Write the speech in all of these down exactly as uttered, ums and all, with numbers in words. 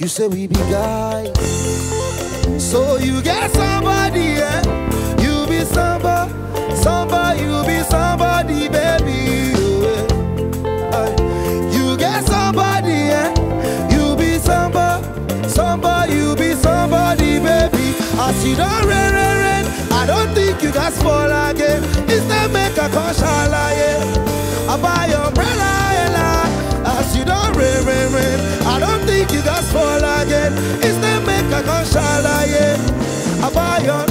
You say we be guys. So you get somebody, yeah. You be somebody, somebody, you be somebody, baby. Yeah. You get somebody, yeah. You be somebody, somebody, you be somebody, baby. As you don't rain, rain, rain, I don't think you guys fall again. Instead make a conshala, yeah. I buy your umbrella, yeah. As you don't rain, rain, rain, I don't think you guys fall again. Instead make a conshala, yeah. I buy your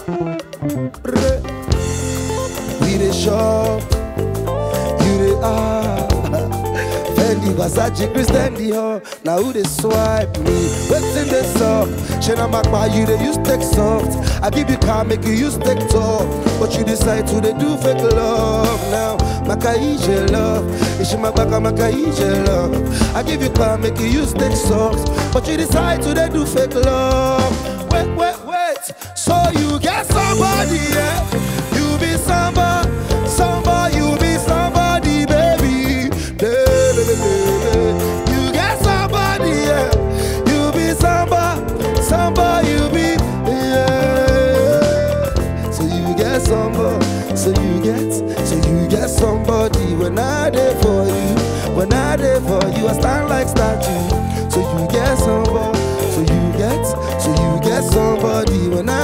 we the shop, you the ah. Fendi, Versace, Christian Dior. Now who they swipe me? What's in the soft? Shana Makba, you they use tech soft. I give you car, make you use tech talk. But you decide to they do fake love now. Makaije love, Ishimakbaka Makaije love. I give you car, make you use tech socks. But you decide to they do fake love. Wait, wait, wait. So you get somebody, yeah. You be somebody, somebody, you be somebody, baby. You get somebody, yeah. You be somebody, somebody, you be, yeah. So you get somebody, so you get, so you get somebody. When I there for you, when I there for you, I stand like statue. So you get somebody, so you get, so you get somebody. When I